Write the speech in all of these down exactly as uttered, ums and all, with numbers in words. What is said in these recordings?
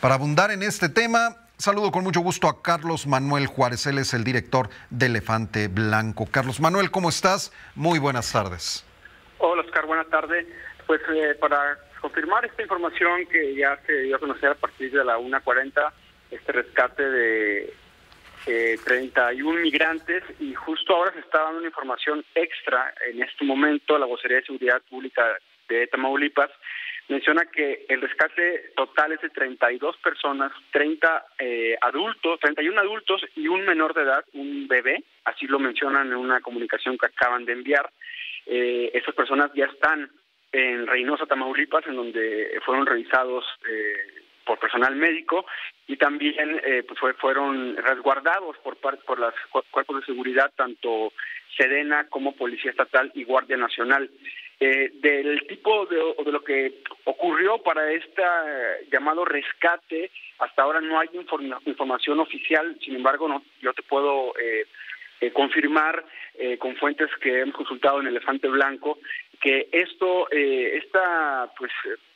Para abundar en este tema, saludo con mucho gusto a Carlos Manuel Juárez. Él es el director de Elefante Blanco. Carlos Manuel, ¿cómo estás? Muy buenas tardes. Hola, Oscar, buenas tardes. Pues eh, para confirmar esta información que ya se dio a conocer a partir de la una cuarenta, este rescate de eh, treinta y uno migrantes, y justo ahora se está dando una información extra. En este momento, la Vocería de Seguridad Pública de Tamaulipas menciona que el rescate total es de treinta y dos personas, treinta eh, adultos, treinta y uno adultos y un menor de edad, un bebé, así lo mencionan en una comunicación que acaban de enviar. Eh, esas personas ya están en Reynosa, Tamaulipas, en donde fueron revisados eh, por personal médico, y también eh, pues fue, fueron resguardados por parte por los cuerpos de seguridad, tanto Sedena como Policía Estatal y Guardia Nacional. Eh, del tipo de, de lo que ocurrió para este eh, llamado rescate, hasta ahora no hay informa, información oficial. Sin embargo, no, yo te puedo eh, eh, confirmar eh, con fuentes que hemos consultado en Elefante Blanco que esto, eh, esta pues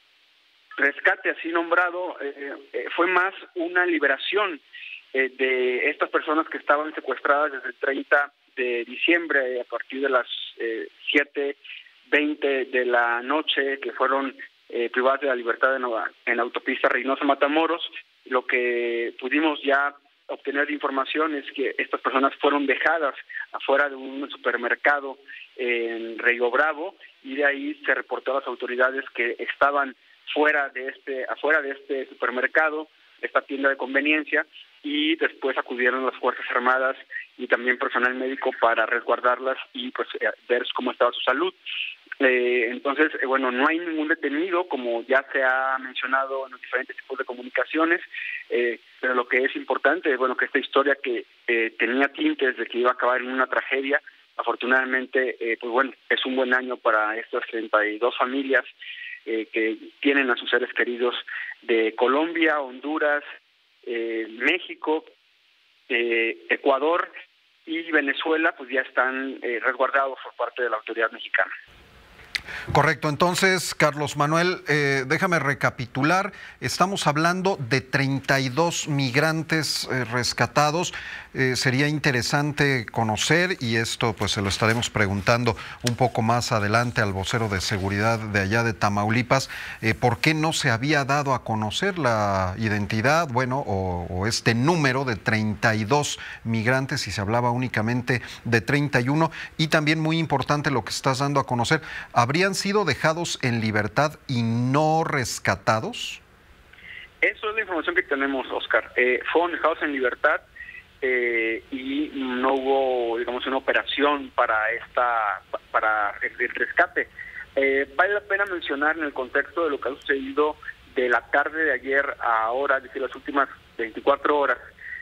rescate así nombrado eh, eh, fue más una liberación eh, de estas personas que estaban secuestradas desde el treinta de diciembre a partir de las eh, siete veinte de la noche, que fueron eh, privadas de la libertad en, en la autopista Reynosa-Matamoros. Lo que pudimos ya obtener de información es que estas personas fueron dejadas afuera de un supermercado en Río Bravo, y de ahí se reportó a las autoridades que estaban fuera de este, afuera de este supermercado, esta tienda de conveniencia, y después acudieron las Fuerzas Armadas y también personal médico para resguardarlas y pues ver cómo estaba su salud. Eh, entonces, eh, bueno, no hay ningún detenido, como ya se ha mencionado en los diferentes tipos de comunicaciones, eh, pero lo que es importante es, bueno, que esta historia que eh, tenía tintes de que iba a acabar en una tragedia, afortunadamente, eh, pues bueno, es un buen año para estas treinta y dos familias eh, que tienen a sus seres queridos de Colombia, Honduras, eh, México, eh, Ecuador y Venezuela, pues ya están eh, resguardados por parte de la autoridad mexicana. Correcto, entonces, Carlos Manuel, eh, déjame recapitular. Estamos hablando de treinta y dos migrantes eh, rescatados. Eh, sería interesante conocer, y esto pues se lo estaremos preguntando un poco más adelante al vocero de seguridad de allá de Tamaulipas, eh, ¿por qué no se había dado a conocer la identidad, bueno, o, o este número de treinta y dos migrantes, y se hablaba únicamente de treinta y uno? Y también muy importante lo que estás dando a conocer, ¿habrían sido dejados en libertad y no rescatados? Eso es la información que tenemos, Oscar. Eh, fueron dejados en libertad eh, y no hubo, digamos, una operación para esta para el rescate. Eh, vale la pena mencionar en el contexto de lo que ha sucedido de la tarde de ayer a ahora, es decir, las últimas veinticuatro horas.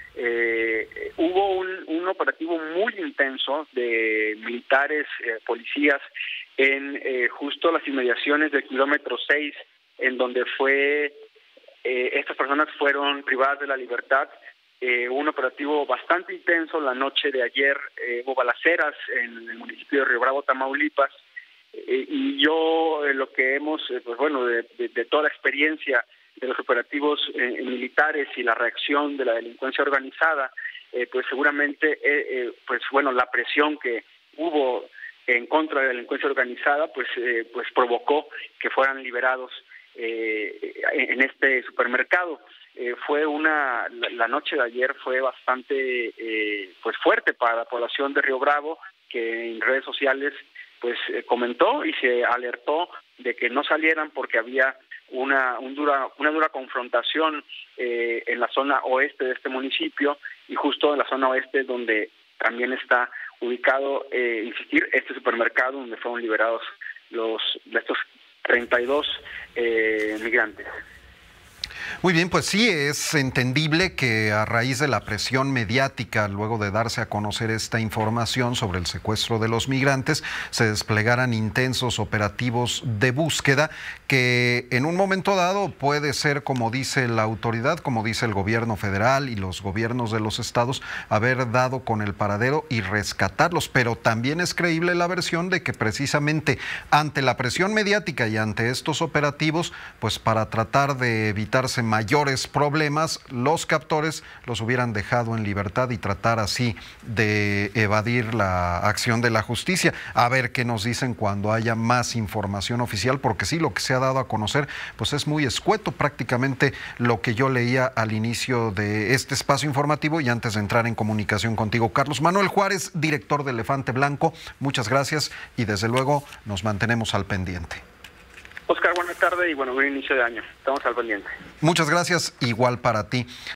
Eh, hubo un, un operativo muy intenso de militares, eh, policías, en eh, justo las inmediaciones del kilómetro seis, en donde fue eh, estas personas fueron privadas de la libertad. Eh, un operativo bastante intenso la noche de ayer, eh, hubo balaceras en el municipio de Río Bravo, Tamaulipas, eh, y yo eh, lo que hemos, eh, pues bueno, de, de, de toda la experiencia de los operativos eh, militares y la reacción de la delincuencia organizada, eh, pues seguramente, eh, eh, pues bueno, la presión que hubo en contra de la delincuencia organizada, pues eh, pues provocó que fueran liberados eh, en este supermercado. Eh, fue una la, la noche de ayer fue bastante eh, pues fuerte para la población de Río Bravo, que en redes sociales pues eh, comentó y se alertó de que no salieran porque había una un dura una dura confrontación eh, en la zona oeste de este municipio, y justo en la zona oeste donde también está ubicado, eh, insistir, este supermercado donde fueron liberados los de estos treinta y dos eh, migrantes. Muy bien, pues sí, es entendible que a raíz de la presión mediática, luego de darse a conocer esta información sobre el secuestro de los migrantes, se desplegaran intensos operativos de búsqueda que en un momento dado puede ser, como dice la autoridad, como dice el gobierno federal y los gobiernos de los estados, haber dado con el paradero y rescatarlos, pero también es creíble la versión de que precisamente ante la presión mediática y ante estos operativos, pues para tratar de evitar generarse mayores problemas, los captores los hubieran dejado en libertad y tratar así de evadir la acción de la justicia. A ver qué nos dicen cuando haya más información oficial, porque sí, lo que se ha dado a conocer pues es muy escueto, prácticamente lo que yo leía al inicio de este espacio informativo y antes de entrar en comunicación contigo. Carlos Manuel Juárez, director de Elefante Blanco, muchas gracias y desde luego nos mantenemos al pendiente. Oscar, buenas tardes y bueno, buen inicio de año. Estamos al pendiente. Muchas gracias, igual para ti.